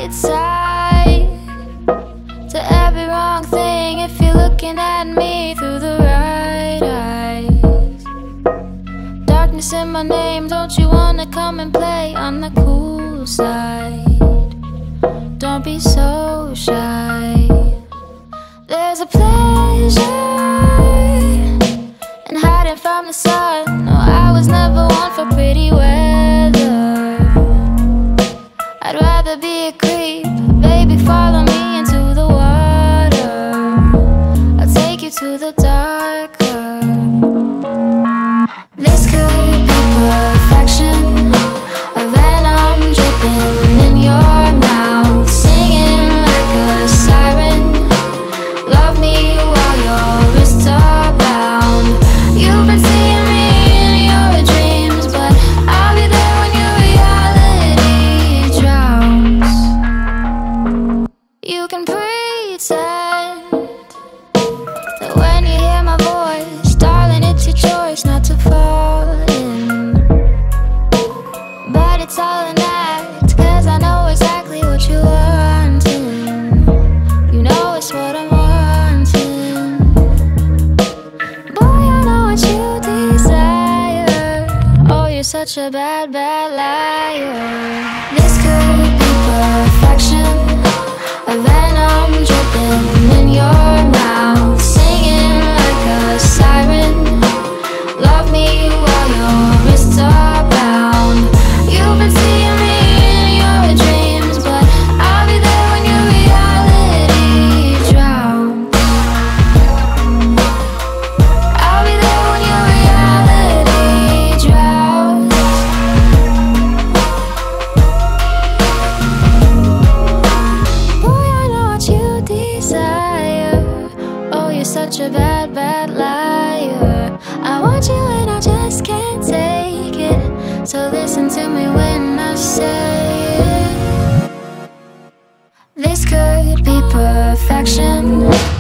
right side to every wrong thing if you're looking at me through the right eyes. Darkness in my name, don't you wanna come and play on the cool side? Don't be so shy. There's a pleasure in hiding from the sun. No, I was never one for pretty weather. I'd rather be a creep. Baby, follow me into the water. I'll take you to the darker. This could be perfection, a venom dripping in your mouth, singing like a siren. Love me while your wrists are bound. You've been seeing me in your dreams, but I'll be there when your reality drowns. You can pretend that when you hear my voice, darling, it's your choice not to fall in. But it's all an act, 'cause I know exactly what you're wanting. You know it's what I'm wanting. Boy, I know what you desire. Oh, you're such a bad, bad liar. This could be perfection, a venom dripping in your mouth, singing like a siren. Love me while your wrists are bound. You've been seeing me in your dreams, but I'll be there when your reality drowns. I'll be there when your reality drowns. Boy, I know what you desire. Oh, you're such a bad, bad liar. I want you and I just can't take it. So listen to me when I say it. This could be perfection.